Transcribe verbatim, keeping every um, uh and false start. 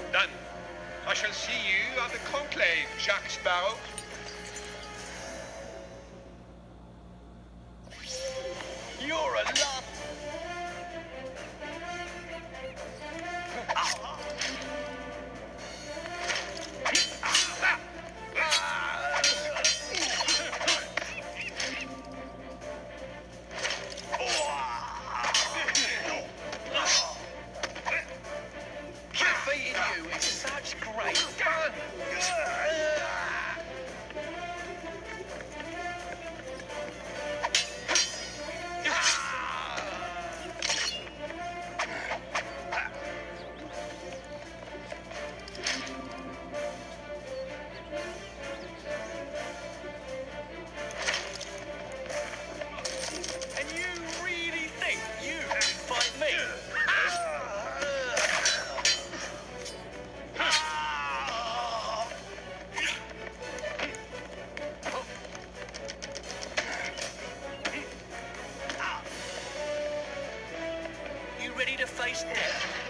Done. I shall see you at the conclave, Jack Sparrow. You're a lot. Defeating you is such great fun. And you really think you can fight me? You ready to face death?